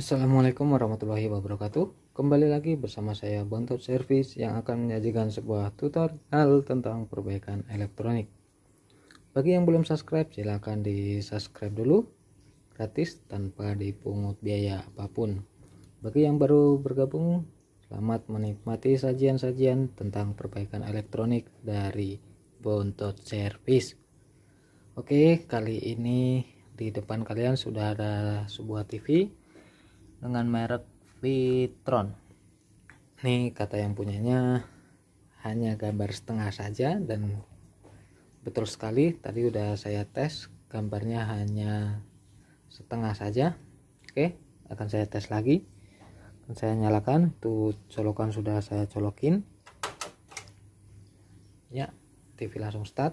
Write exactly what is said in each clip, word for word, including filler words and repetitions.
Assalamualaikum warahmatullahi wabarakatuh. Kembali lagi bersama saya Bontot Service yang akan menyajikan sebuah tutorial tentang perbaikan elektronik. Bagi yang belum subscribe, silahkan di subscribe dulu, gratis tanpa dipungut biaya apapun. Bagi yang baru bergabung, selamat menikmati sajian-sajian tentang perbaikan elektronik dari Bontot Service. Oke, kali ini di depan kalian sudah ada sebuah T V dengan merek Vitron. Nih kata yang punyanya hanya gambar setengah saja, dan betul sekali tadi udah saya tes, gambarnya hanya setengah saja. Oke, akan saya tes lagi. Akan saya nyalakan, tuh colokan sudah saya colokin. Ya, T V langsung start.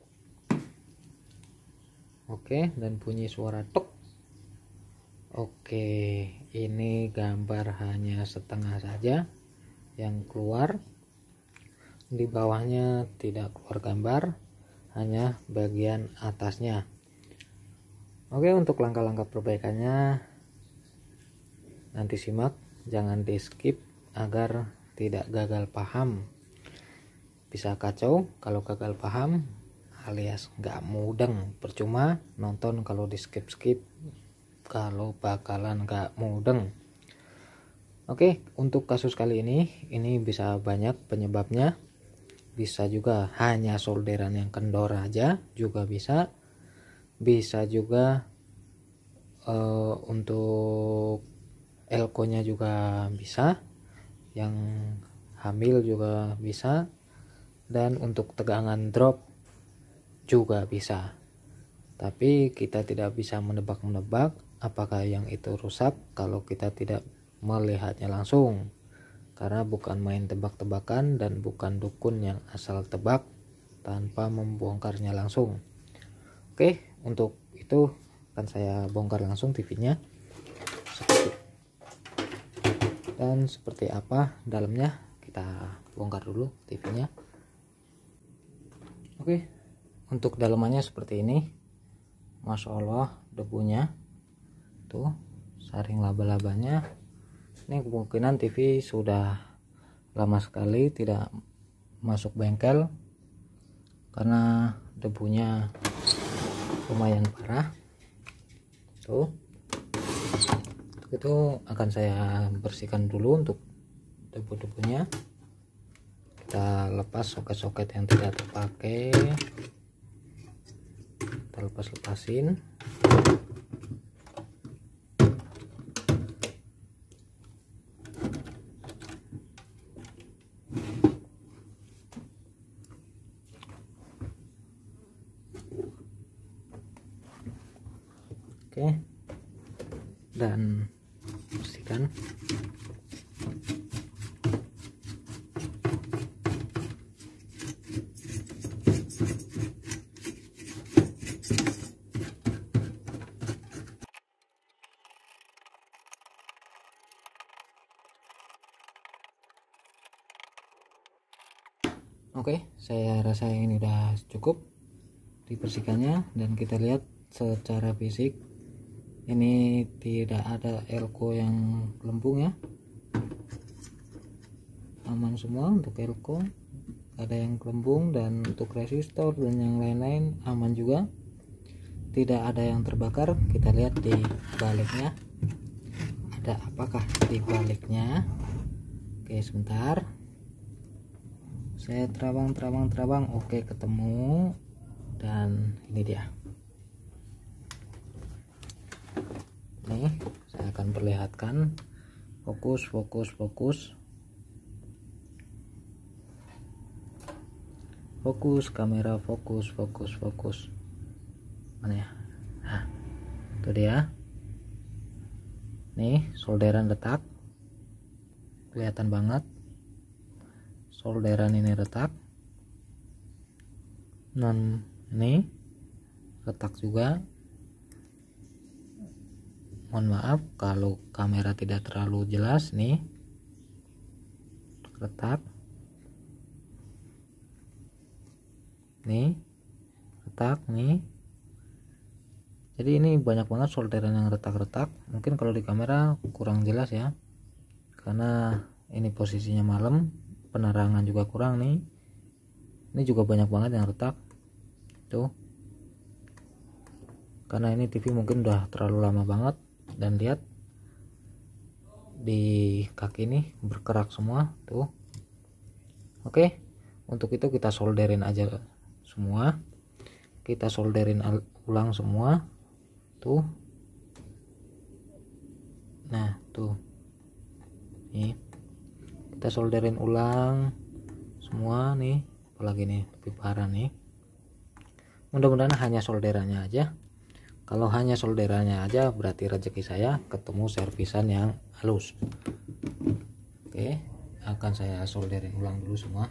Oke, dan bunyi suara tok. Oke, ini gambar hanya setengah saja yang keluar. Di bawahnya tidak keluar gambar, hanya bagian atasnya. Oke, untuk langkah-langkah perbaikannya nanti simak, jangan di skip agar tidak gagal paham. Bisa kacau kalau gagal paham alias nggak mudeng, percuma nonton kalau di skip-skip, kalau bakalan gak mudeng. Oke, untuk kasus kali ini ini bisa banyak penyebabnya. Bisa juga hanya solderan yang kendor aja juga bisa. Bisa juga uh, untuk elko nya juga bisa, yang hamil juga bisa, dan untuk tegangan drop juga bisa. Tapi kita tidak bisa menebak-menebak apakah yang itu rusak kalau kita tidak melihatnya langsung, karena bukan main tebak-tebakan dan bukan dukun yang asal tebak tanpa membongkarnya langsung. Oke, untuk itu akan saya bongkar langsung T V-nya. Dan seperti apa dalamnya kita bongkar dulu T V-nya. Oke, untuk dalamannya seperti ini. Masya Allah, debunya tuh, saring laba-labanya. Ini kemungkinan T V sudah lama sekali tidak masuk bengkel karena debunya lumayan parah. Tuh, itu akan saya bersihkan dulu untuk debu-debunya. Kita lepas soket-soket yang tidak terpakai, kita lepas-lepasin. Oke, dan bersihkan. Oke, saya rasa ini udah cukup dibersihkannya, dan kita lihat secara fisik ini tidak ada elko yang lempung ya, aman semua untuk elko, ada yang kelembung, dan untuk resistor dan yang lain-lain aman juga, tidak ada yang terbakar. Kita lihat di baliknya, ada apakah di baliknya. Oke, sebentar, saya terawang terawang terawang oke, ketemu, dan ini dia. Nih, saya akan perlihatkan. Fokus, fokus, fokus. Fokus kamera, fokus, fokus, fokus. Mana ya? Nah, itu dia. Nih, solderan retak. Kelihatan banget. Solderan ini retak. Non ini retak juga. Mohon maaf kalau kamera tidak terlalu jelas. Nih, retak. Nih, retak nih. Jadi ini banyak banget solderan yang retak-retak. Mungkin kalau di kamera kurang jelas ya, karena ini posisinya malam, penerangan juga kurang nih. Ini juga banyak banget yang retak tuh, karena ini T V mungkin udah terlalu lama banget. Dan lihat di kaki ini berkerak semua tuh. Oke, untuk itu kita solderin aja semua, kita solderin ulang semua tuh. Nah tuh, nih kita solderin ulang semua nih. Apalagi nih lebih parah nih, mudah-mudahan hanya solderannya aja. Kalau hanya solderannya aja berarti rezeki saya ketemu servisan yang halus. Oke, akan saya solderin ulang dulu semua.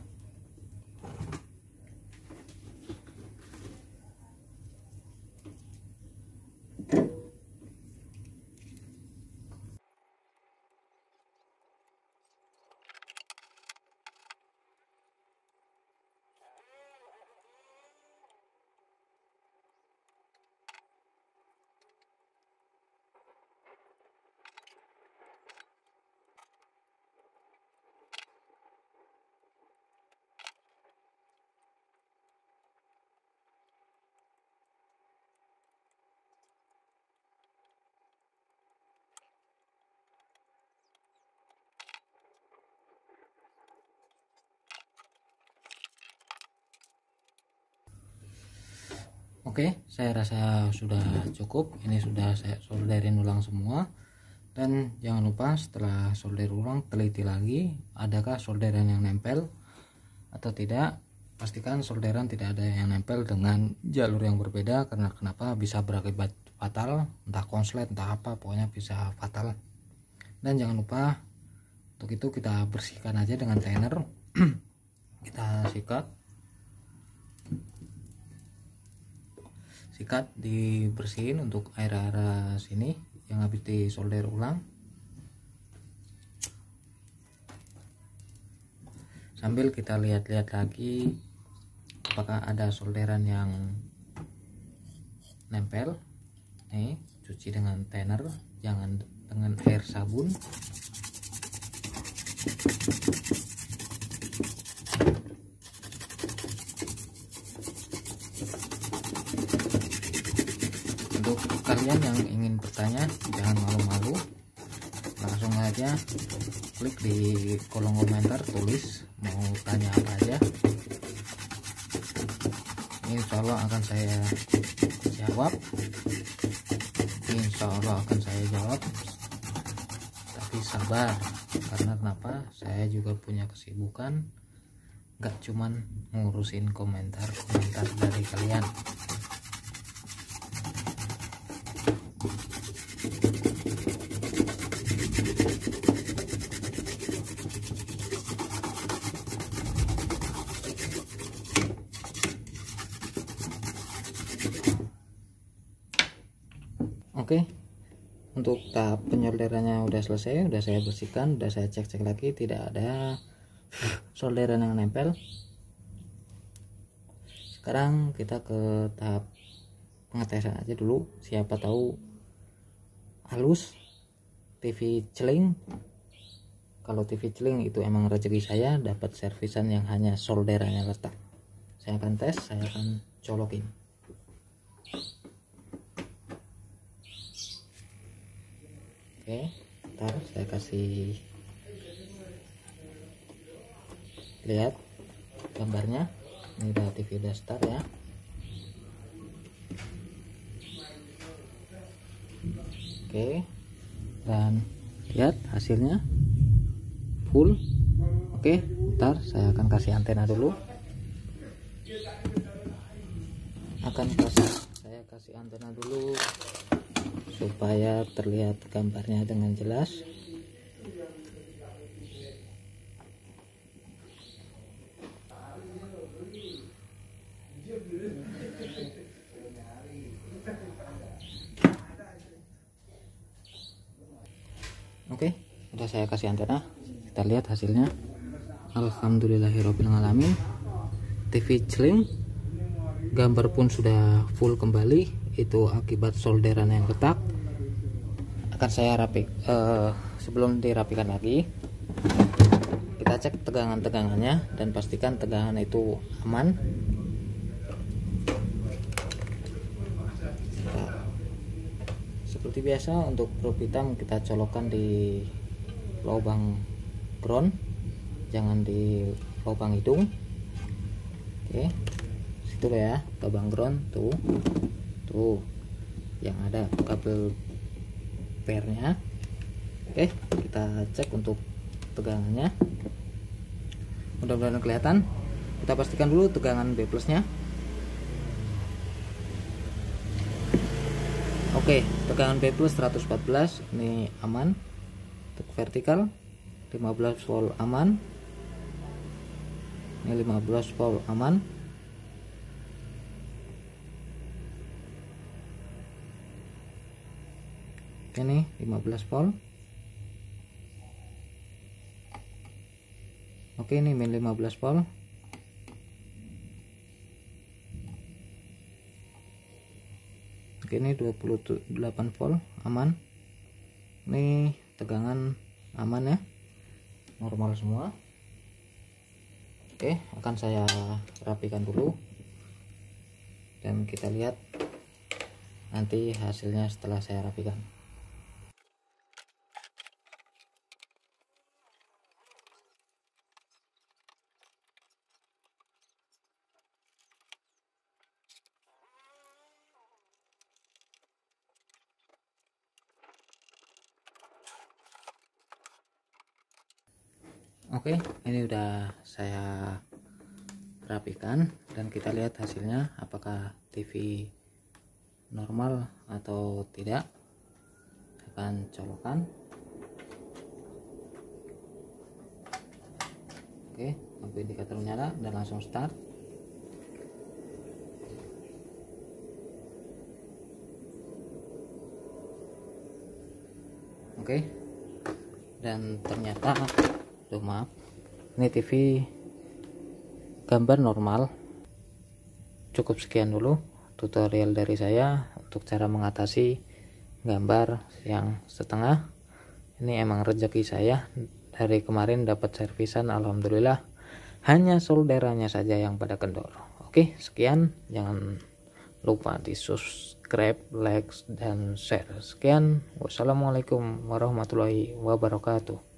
Oke, saya rasa sudah cukup. Ini sudah saya solderin ulang semua. Dan jangan lupa setelah solder ulang teliti lagi adakah solderan yang nempel atau tidak. Pastikan solderan tidak ada yang nempel dengan jalur yang berbeda, karena kenapa, bisa berakibat fatal, entah konslet entah apa, pokoknya bisa fatal. Dan jangan lupa untuk itu kita bersihkan aja dengan thinner. Kita sikat sikat dibersihin untuk area-area sini yang habis disolder ulang, sambil kita lihat-lihat lagi apakah ada solderan yang nempel. Nih, cuci dengan thinner, jangan dengan air sabun. Untuk kalian yang ingin bertanya, jangan malu-malu, langsung aja klik di kolom komentar, tulis mau tanya apa aja. Insya Allah akan saya jawab, Insya Allah akan saya jawab. Tapi sabar, karena kenapa, saya juga punya kesibukan, gak cuman ngurusin komentar-komentar dari kalian. Oke, untuk tahap penyolderannya udah selesai, udah saya bersihkan, udah saya cek-cek lagi, tidak ada solderan yang nempel. Sekarang kita ke tahap pengetesan aja dulu, siapa tahu halus T V celing. Kalau T V celing itu emang rezeki saya dapat servisan yang hanya solderannya retak. Saya akan tes, saya akan colokin. Oke, ntar saya kasih lihat gambarnya. Ini udah T V udah start ya. Oke, dan lihat hasilnya full. Oke, ntar saya akan kasih antena dulu. Akan kasih saya kasih antena dulu supaya terlihat gambarnya dengan jelas. Oke, udah saya kasih antena, kita lihat hasilnya. Alhamdulillahirobbilalamin, T V celing, gambar pun sudah full kembali. itu akibat solderan yang retak. Akan saya rapi eh, sebelum dirapikan lagi, kita cek tegangan-tegangannya dan pastikan tegangan itu aman. Nah, seperti biasa untuk probe hitam kita colokkan di lubang ground, jangan di lubang hidung. Oke, situ ya lubang ground tuh, tuh yang ada kabel pairnya. Oke, kita cek untuk tegangannya, mudah-mudahan kelihatan. Kita pastikan dulu tegangan B plusnya. Oke, tegangan B plus seratus empat belas ini aman. Untuk vertikal lima belas volt aman, ini lima belas volt aman. Ini lima belas volt. Oke, ini min lima belas volt. Oke, ini dua puluh delapan volt aman. Ini tegangan aman ya, normal semua. Oke, akan saya rapikan dulu dan kita lihat nanti hasilnya setelah saya rapikan. Oke, ini udah saya rapikan dan kita lihat hasilnya apakah T V normal atau tidak. Akan colokan. Oke, lampu indikator nyala dan langsung start. Oke, dan ternyata Tuh, maaf, ini T V gambar normal. Cukup sekian dulu tutorial dari saya untuk cara mengatasi gambar yang setengah. Ini emang rezeki saya, dari kemarin dapat servisan, alhamdulillah. Hanya solderannya saja yang pada kendor. Oke, sekian, jangan lupa di subscribe, like, dan share. Sekian, wassalamualaikum warahmatullahi wabarakatuh.